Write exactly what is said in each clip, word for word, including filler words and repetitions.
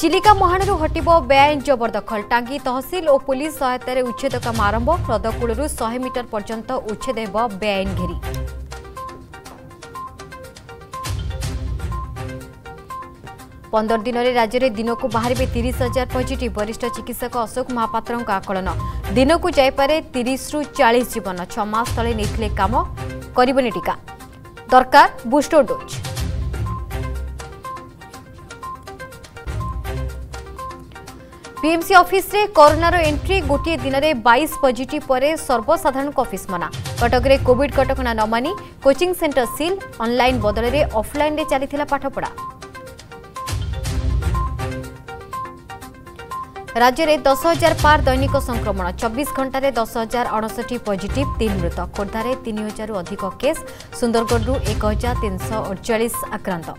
चिलिका मुहाणु हटिब बेआईन जबरदखल टांगी तहसिल और पुलिस सहायतार उच्छेद काम आरंभ ह्रदकूलू सौ मीटर पर्यंत उच्छेद हेब बेआईन घेरी। पंदर दिन में राज्य में दिन को बाहर तीस हजार पॉजिटिव वरिष्ठ चिकित्सक अशोक महापात्र आकलन दिन को जापे तीस रु चालीस जीवन छह मास तले नहीं काम करबनी टीका दरकार बूस्टर डोज। पीएमसी ऑफिस रे कोरोनार एंट्री गोटे दिन में बाईस पॉजिटिव पर सर्वसाधारण ऑफिस मना कटक रे कोविड कटकणा न मानी कोचिंग सेंटर सील ऑनलाइन बदल में ऑफलाइन रे चली पाठपढ़ा। राज्य में दस हजार पार दैनिक संक्रमण चौबीस घंटे दस हजार अड़सठ पॉजिटिव तीन मृत खोर्धार तीन हजार अधिक केस सुंदरगढ़ एक हजार तीन सौ अड़चाश आक्रांत।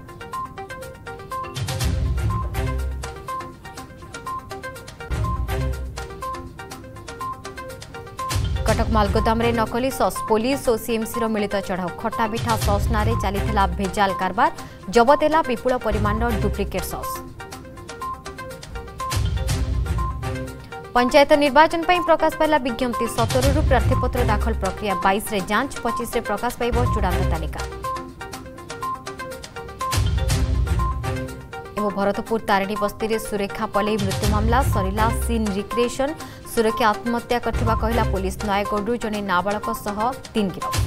कटक मालगोदाम रे नकली सस पुलिस और सीएमसी रो मिलित चढ़ाऊ खट्टा मिठा सस नारे चलीथिला भेजाल कारबार जबत हेला विपुल परिमाण डुप्लिकेट सस। पंचायत निर्वाचन पर प्रकाश पाइला विज्ञप्ति सतर रु प्रार्थीपत्र दाखल प्रक्रिया बाईस रे जांच पच्चीस रे प्रकाश पाइब चूड़ांत तालिका। भरतपुर तारिणी बस्ती रे सुरेखा पलई मृत्यु मामला सरिला सीन रिक्रिएशन सुरक्षा आत्महत्या करथिबा कहला पुलिस नयगढ़ जने नाबालक सह तीन गिरफ।